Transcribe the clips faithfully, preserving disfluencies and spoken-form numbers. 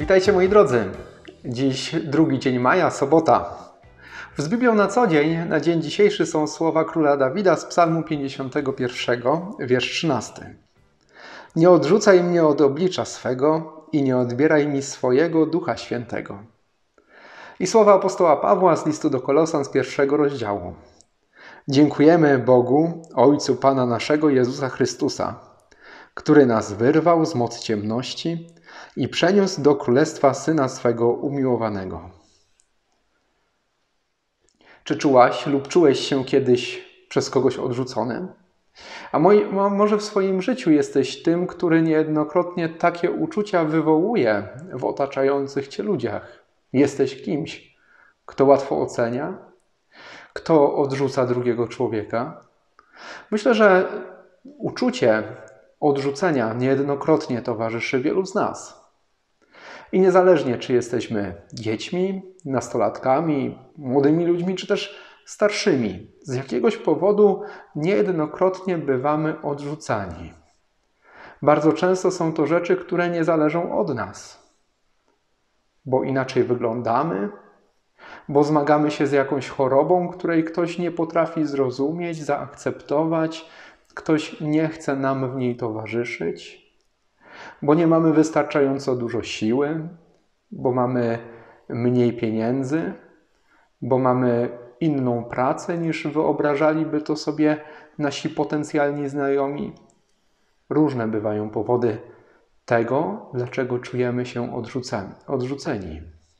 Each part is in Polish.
Witajcie moi drodzy. Dziś drugi dzień maja, sobota. Z Biblią na co dzień, na dzień dzisiejszy są słowa króla Dawida z psalmu pięćdziesiątego pierwszego, wiersz trzynasty. Nie odrzucaj mnie od oblicza swego i nie odbieraj mi swojego Ducha Świętego. I słowa apostoła Pawła z listu do Kolosan z pierwszego rozdziału. Dziękujemy Bogu, Ojcu Pana naszego Jezusa Chrystusa, który nas wyrwał z mocy ciemności i przeniósł do królestwa Syna swego umiłowanego. Czy czułaś lub czułeś się kiedyś przez kogoś odrzucony? A moi, może w swoim życiu jesteś tym, który niejednokrotnie takie uczucia wywołuje w otaczających cię ludziach. Jesteś kimś, kto łatwo ocenia, kto odrzuca drugiego człowieka. Myślę, że uczucie odrzucenia niejednokrotnie towarzyszy wielu z nas. I niezależnie, czy jesteśmy dziećmi, nastolatkami, młodymi ludźmi, czy też starszymi, z jakiegoś powodu niejednokrotnie bywamy odrzucani. Bardzo często są to rzeczy, które nie zależą od nas, bo inaczej wyglądamy, bo zmagamy się z jakąś chorobą, której ktoś nie potrafi zrozumieć, zaakceptować, ktoś nie chce nam w niej towarzyszyć, bo nie mamy wystarczająco dużo siły, bo mamy mniej pieniędzy, bo mamy inną pracę niż wyobrażaliby to sobie nasi potencjalni znajomi. Różne bywają powody tego, dlaczego czujemy się odrzuceni.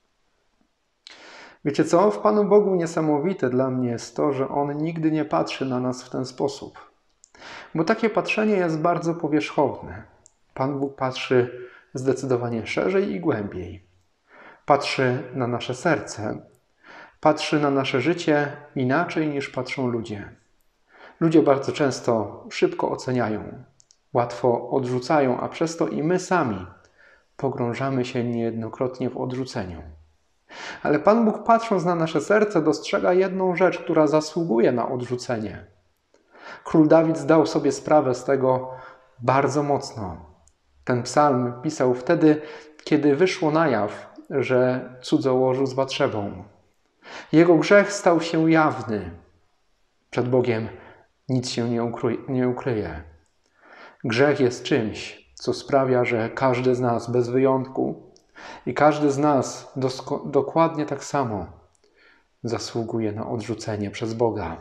Wiecie co? W Panu Bogu niesamowite dla mnie jest to, że On nigdy nie patrzy na nas w ten sposób. Bo takie patrzenie jest bardzo powierzchowne. Pan Bóg patrzy zdecydowanie szerzej i głębiej. Patrzy na nasze serce. Patrzy na nasze życie inaczej niż patrzą ludzie. Ludzie bardzo często szybko oceniają, łatwo odrzucają, a przez to i my sami pogrążamy się niejednokrotnie w odrzuceniu. Ale Pan Bóg, patrząc na nasze serce, dostrzega jedną rzecz, która zasługuje na odrzucenie. Król Dawid zdał sobie sprawę z tego bardzo mocno. Ten psalm pisał wtedy, kiedy wyszło na jaw, że cudzołożył z Batszebą. Jego grzech stał się jawny. Przed Bogiem nic się nie, ukry- nie ukryje. Grzech jest czymś, co sprawia, że każdy z nas bez wyjątku i każdy z nas dosko- dokładnie tak samo zasługuje na odrzucenie przez Boga.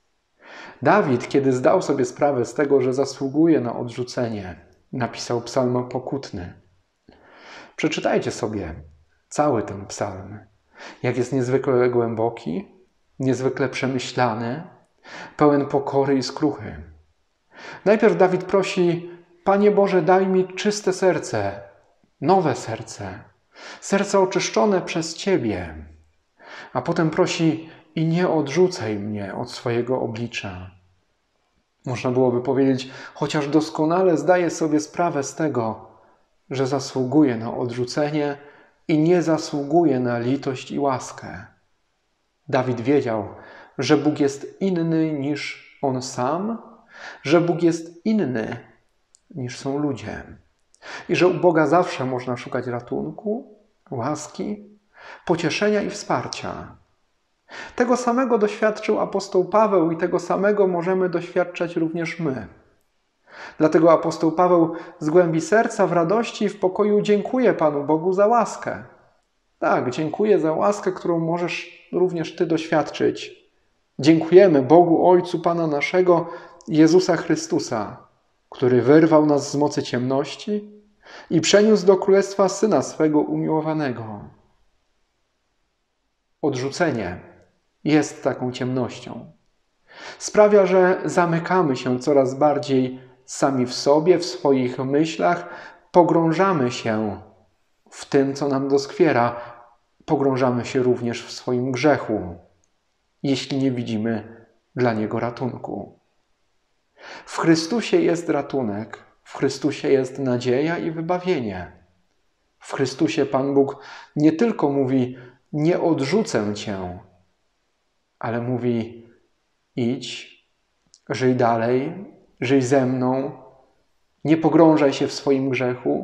Dawid, kiedy zdał sobie sprawę z tego, że zasługuje na odrzucenie, napisał psalm pokutny. Przeczytajcie sobie cały ten psalm. Jak jest niezwykle głęboki, niezwykle przemyślany, pełen pokory i skruchy. Najpierw Dawid prosi: Panie Boże, daj mi czyste serce, nowe serce, serce oczyszczone przez Ciebie. A potem prosi: i nie odrzucaj mnie od swojego oblicza. Można byłoby powiedzieć, chociaż doskonale zdaję sobie sprawę z tego, że zasługuje na odrzucenie i nie zasługuje na litość i łaskę. Dawid wiedział, że Bóg jest inny niż on sam, że Bóg jest inny niż są ludzie i że u Boga zawsze można szukać ratunku, łaski, pocieszenia i wsparcia. Tego samego doświadczył apostoł Paweł i tego samego możemy doświadczać również my. Dlatego apostoł Paweł z głębi serca, w radości i w pokoju dziękuje Panu Bogu za łaskę. Tak, dziękuję za łaskę, którą możesz również Ty doświadczyć. Dziękujemy Bogu, Ojcu Pana naszego, Jezusa Chrystusa, który wyrwał nas z mocy ciemności i przeniósł do królestwa Syna swego umiłowanego. Odrzucenie jest taką ciemnością. Sprawia, że zamykamy się coraz bardziej sami w sobie, w swoich myślach, pogrążamy się w tym, co nam doskwiera, pogrążamy się również w swoim grzechu, jeśli nie widzimy dla niego ratunku. W Chrystusie jest ratunek, w Chrystusie jest nadzieja i wybawienie. W Chrystusie Pan Bóg nie tylko mówi: nie odrzucę Cię, ale mówi: idź, żyj dalej, żyj ze mną, nie pogrążaj się w swoim grzechu,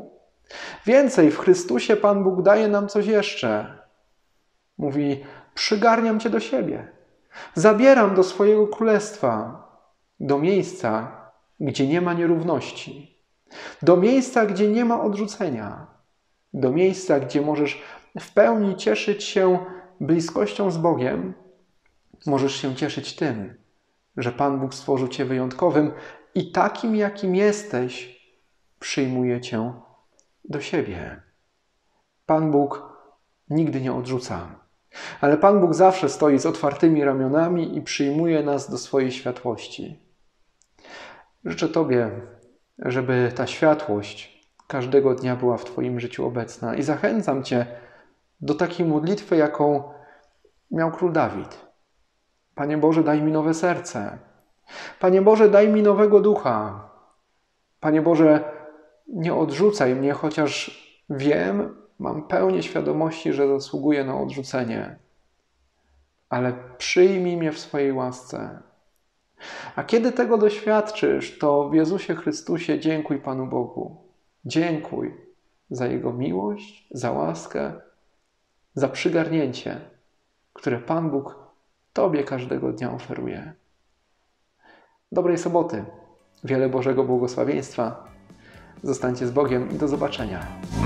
Więcej, w Chrystusie Pan Bóg daje nam coś jeszcze. Mówi: przygarniam Cię do siebie. Zabieram do swojego królestwa, do miejsca, gdzie nie ma nierówności, do miejsca, gdzie nie ma odrzucenia, do miejsca, gdzie możesz w pełni cieszyć się bliskością z Bogiem, możesz się cieszyć tym, że Pan Bóg stworzył Cię wyjątkowym i takim, jakim jesteś, przyjmuje Cię do siebie. Pan Bóg nigdy nie odrzuca, ale Pan Bóg zawsze stoi z otwartymi ramionami i przyjmuje nas do swojej światłości. Życzę Tobie, żeby ta światłość każdego dnia była w Twoim życiu obecna i zachęcam Cię do takiej modlitwy, jaką miał król Dawid. Panie Boże, daj mi nowe serce. Panie Boże, daj mi nowego ducha. Panie Boże, nie odrzucaj mnie, chociaż wiem, mam pełnię świadomości, że zasługuję na odrzucenie. Ale przyjmij mnie w swojej łasce. A kiedy tego doświadczysz, to w Jezusie Chrystusie dziękuj Panu Bogu. Dziękuj za Jego miłość, za łaskę, za przygarnięcie, które Pan Bóg Tobie każdego dnia oferuje. Dobrej soboty, wiele Bożego błogosławieństwa. Zostańcie z Bogiem i do zobaczenia.